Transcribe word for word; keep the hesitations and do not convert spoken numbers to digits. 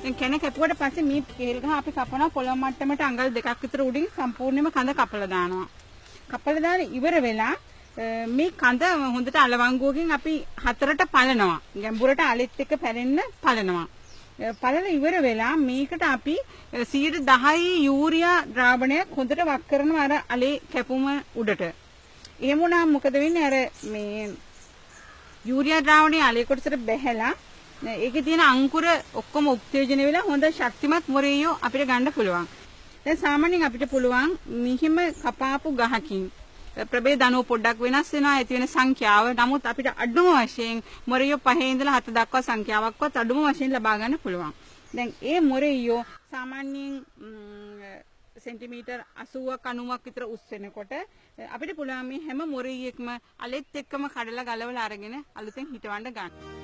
දැන් කැන කැපුවට පස්සේ මේ කේල් ගහ අපි කපනවා පොළොව මට්ටමට අඟල් දෙකක් විතර උඩින් සම්පූර්ණයෙන්ම කඳ කපලා දානවා. කපලා දාලා ඉවර වෙලා මේ කඳ හොඳට අලවංගුවකින් අපි හතරට පලනවා. ගැඹුරට අලෙත් එක පැලෙන්න පලනවා. පලලා ඉවර වෙලා මේකට අපි සියයට දහයි යූරියා ද්‍රාවණයක් හොඳට වක් කරනවා අර අලේ කැපුම උඩට. එහෙම වුණාම මොකද වෙන්නේ? අර මේ යූරියා ද්‍රාවණයේ අලේ කොටසට බැහැලා ඒකේ තියෙන අංකුර ඔක්කොම උත්තේජන වෙලා හොඳ ශක්තිමත් මොරේයෝ අපිට ගන්න පුළුවන්. දැන් සාමාන්‍යයෙන් අපිට පුළුවන් මිහිම කපාපු ගහකින් ප්‍රභේද අණුව පොඩ්ඩක් වෙනස් වෙනවා ඇති වෙන සංඛ්‍යාව. නමුත් අපිට අඩුම වශයෙන් මොරේයෝ පහේ ඉඳලා හත දක්වා සංඛ්‍යාවක්වත් අඩුම වශයෙන් ලබා ගන්න පුළුවන්. දැන් ඒ මොරේයෝ සාමාන්‍යයෙන් සෙන්ටිමීටර් අසූවක් අනූවක් විතර උස් වෙනකොට අපිට පුළුවන් මේ හැම මොරේයෙක්ම අලෙත් එක්කම කඩලා ගලවලා අරගෙන අලුතෙන් හිටවන්න ගන්න.